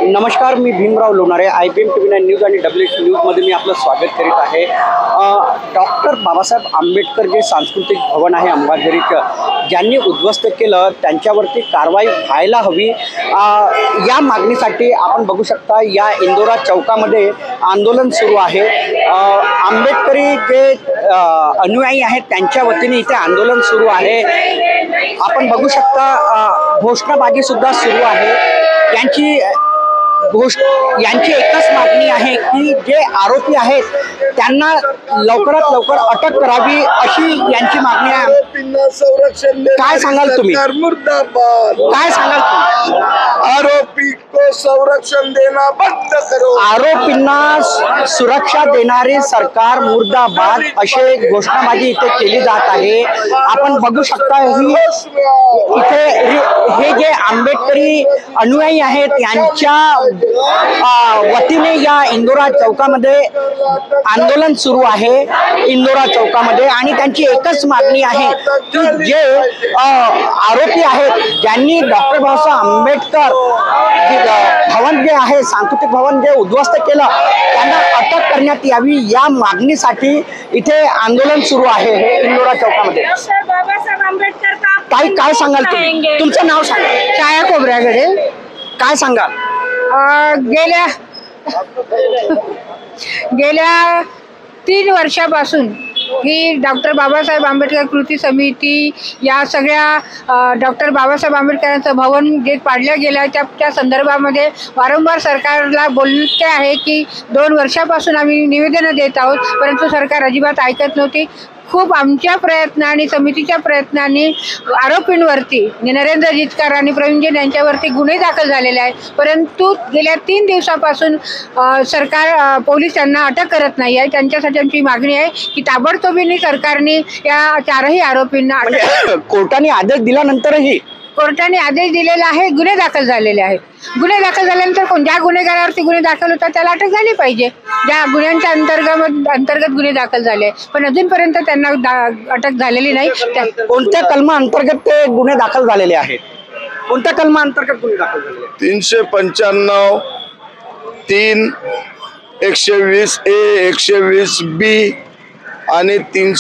नमस्कार, मी Bhimrao Lonare. IBM TV news आणि WH न्यूजमध्ये मी आपलं स्वागत करीत आहे. डॉक्टर बाबासाहेब आंबेडकर जे सांस्कृतिक भवन आहे अंबाझरीचं, ज्यांनी उद्ध्वस्त केलं त्यांच्यावरती कारवाई व्हायला हवी, या मागणीसाठी आपण बघू शकता या इंदोरा चौकामध्ये आंदोलन सुरू आहे. आंबेडकरी जे अनुयायी आहेत त्यांच्या वतीने इथे आंदोलन सुरू आहे. आपण बघू शकता घोषणाबाजी सुद्धा सुरू आहे. यांची एकच मागणी आहे की जे आरोपी आहेत त्यांना लवकरात लवकर अटक करावी, अशी यांची मागणी आहे. संरक्षण काय सांगाल तुम्ही? मुर्दाबाद. काय सांगाल तुम्ही? आरोपी को संरक्षण देना बंद करो. आरोपींना सुरक्षा देणारे सरकार मुर्दाबाद अशी घोषणाबाजी इथे केली जात आहे. आपण बघू शकता ही इथे हे जे आंबेडकरी अनुयायी आहेत यांच्या वतीने या इंदोरा चौकामध्ये आंदोलन सुरू आहे. इंदोरा चौकामध्ये आणि त्यांची एकच मागणी आहे की जे आरोपी आहेत ज्यांनी डॉक्टर बाबासाहेब आंबेडकर भवन जे आहे सांस्कृतिक भवन जे उद्ध्वस्त केलं त्यांना अटक करण्यात यावी, या मागणीसाठी इथे आंदोलन सुरू आहे हे इंदोरा चौकामध्ये. काय सांगाल तुम्ही? तुमचं नाव सांगा. छाया खोबऱ्याकडे. काय सांगाल? गेल्या 3 वर्षापासून ही डॉक्टर बाबासाहेब आंबेडकर कृती समिती या सगळ्या डॉक्टर बाबासाहेब आंबेडकरांचं भवन जे पाडलं गेलं त्या संदर्भामध्ये वारंवार सरकारला बोलते आहे की 2 वर्षापासून आम्ही निवेदनं देत आहोत, परंतु सरकार अजिबात ऐकत नव्हती. खूप आमच्या प्रयत्नांनी समितीच्या प्रयत्नांनी आरोपींवरती नरेंद्र जिचकार आणि प्रवीण जैन यांच्यावरती गुन्हे दाखल झालेले आहेत, परंतु गेल्या 3 दिवसापासून सरकार पोलीस त्यांना अटक करत नाही आहे. त्यांच्यासाठी आमची मागणी आहे की ताबडतोबीने सरकारने या 4ही आरोपींना कोर्टाने आदेश दिल्यानंतरही कोर्टाने आदेश दिलेला आहे. गुन्हे दाखल झालेले आहेत. गुन्हे दाखल झाल्यानंतर ज्या गुन्हेगारावरती गुन्हे दाखल होतात त्याला अटक झाली पाहिजे. ज्या गुन्ह्यांच्या अंतर्गत गुन्हे दाखल झाले पण अजूनपर्यंत त्यांना अटक झालेली नाही. कोणत्या कलमा अंतर्गत ते गुन्हे दाखल झालेले आहेत? कोणत्या कलमा अंतर्गत गुन्हे दाखल झालेले? 395, 3, 120A, 120B आणि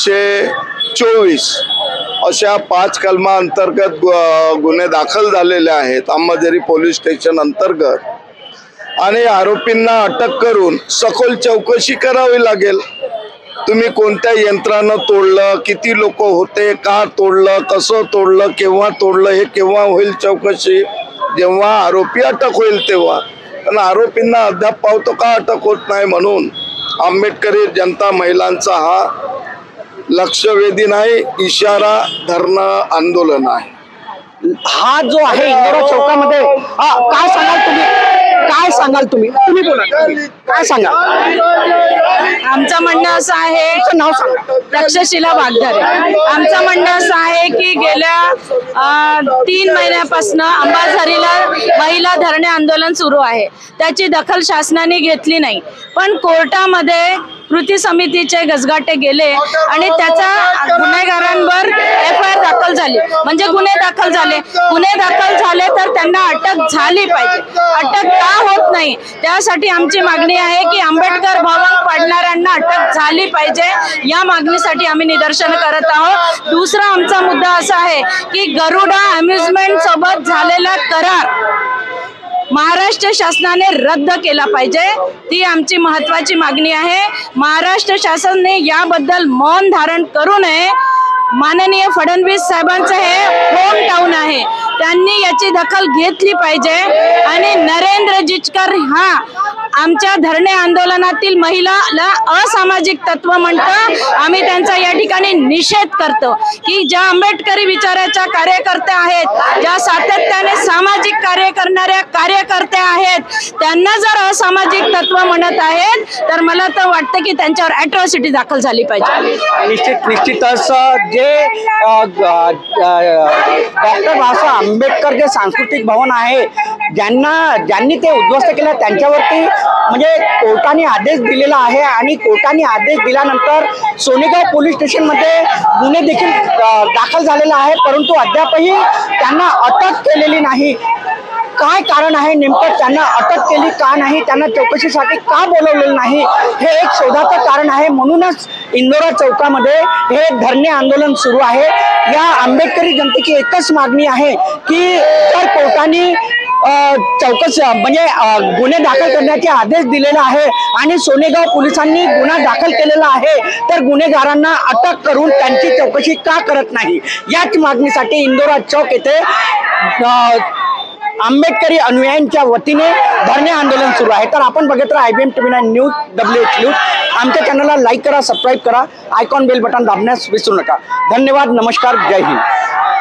324 अशा 5 कलमा अंतर्गत गुन्हे दाखल झालेले आहेत अंबाझरी पोलीस स्टेशन अंतर्गत. आणि आरोपींना अटक करून सखोल चौकशी करावी लागेल. तुम्ही कोणत्या यंत्रानं तोडलं, किती लोक होते, का तोडलं, कसं तोडलं, केव्हा तोडलं, हे केव्हा होईल चौकशी? जेव्हा आरोपी अटक होईल तेव्हा. पण आरोपींना अद्याप पावतो का अटक होत नाही म्हणून आंबेडकरी जनता महिलांचा हा लक्षवेधी नाही, इशारा धरणं आंदोलन आहे. हा जो आहे इंदोरा चौकामध्ये काय सांगाल तुम्ही? काय सांगाल तुम्ही? तुम्ही बोला. काय सांगाल? आमचं म्हणणं असं आहे, नाव सांगा. तक्षशिला वाघधारे. आमचं म्हणणं असं आहे की गेल्या 3 महिन्यापासून अंबाझरीला महिला धरणे आंदोलन सुरू आहे. त्याची दखल शासनाने घेतली नाही, पण कोर्टामध्ये कृती समितीचे गजगाटे गेले आणि त्याचा गुन्हेगारांवर FIR दाखल झाली. म्हणजे गुन्हे दाखल झाले तर त्यांना अटक झाली पाहिजे. अटक का होत नाही त्यासाठी आमची मागणी आहे की आंबेडकर भवन पाडणाऱ्यांना अटक झाली पाहिजे. या मागणीसाठी आम्ही निदर्शन करत आहोत. दुसरा आमचा मुद्दा असा आहे की गरुडा अम्युजमेंट सोबत झालेला करार महाराष्ट्र शासनाने रद्द केला पाहिजे. ती आमची महत्त्वाची मागणी आहे. महाराष्ट्र शासनाने याबद्दल मौन धारण करू नये. माननीय फडणवीस साहेबांचं हे होम टाउन आहे, त्यांनी याची दखल घेतली पाहिजे. आणि नरेंद्र जिचकर हा आमच्या धरणे आंदोलनातील महिलाला असामाजिक तत्व म्हणतं. आम्ही त्यांचा या ठिकाणी निषेध करतो की ज्या आंबेडकरी विचाराच्या कार्यकर्त्या आहेत, ज्या सातत्याने सामाजिक कार्य करणाऱ्या कार्यकर्त्या आहेत, त्यांना जर असामाजिक तत्व म्हणत आहेत तर मला तर वाटतं की त्यांच्यावर अॅट्रॉसिटी दाखल झाली पाहिजे. निश्चितच जे डॉक्टर बाबासाहेब आंबेडकर जे सांस्कृतिक भवन आहे ज्यांनी ते उद्ध्वस्त केलं त्यांच्यावरती म्हणजे कोर्टाने आदेश दिलेला आहे आणि कोर्टाने आदेश दिल्यानंतर सोनेगाव पोलीस स्टेशनमध्ये गुन्हे देखील दाखल झालेला आहे, परंतु अद्यापही त्यांना अटक केलेली नाही. काय कारण आहे नेमकं, त्यांना अटक केली का नाही, त्यांना चौकशीसाठी का बोलवलेलं नाही, हे एक शोधाचं कारण आहे. म्हणूनच इंदोरा चौकामध्ये हे धरणे आंदोलन सुरू आहे. या आंबेडकरी जनतेची एकच मागणी आहे की जर कोर्टाने चौकशी म्हणजे गुन्हे दाखल करण्याचे आदेश दिलेला आहे आणि सोनेगाव पोलिसांनी गुन्हा दाखल केलेला आहे, तर गुन्हेगारांना अटक करून त्यांची चौकशी का करत नाही, याच मागणीसाठी इंदोरा चौक येथे आंबेडकरी अनुयायांच्या वतीने धरणे आंदोलन सुरू आहे. तर आपण बघत राहा IBM TV9 news WH news. आमच्या चॅनलला लाईक करा, सबस्क्राईब करा, आयकॉन बेल बटन दाबण्यास विसरू नका. धन्यवाद, नमस्कार, जय हिंद.